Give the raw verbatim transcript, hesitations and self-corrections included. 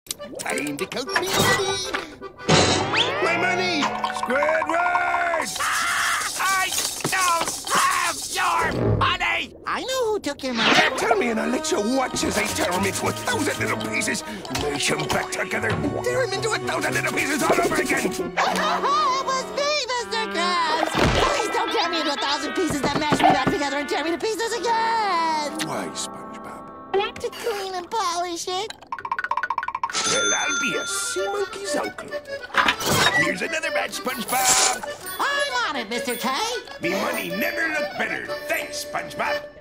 Time to count me money. My money! Squidward! I don't have your money! I know who took your money. Tell me and I'll let you watch as I tear him into a thousand little pieces. Mash him back together. Tear him into a thousand little pieces all over again. It was me, Mister Krabs. Please don't tear me into a thousand pieces, then mash me back together and tear me to pieces again. Why, SpongeBob? To clean and polish it. Well, I'll be a sea monkey's uncle. Here's another batch, SpongeBob. I'm on it, Mister K. Me money never looked better. Thanks, SpongeBob.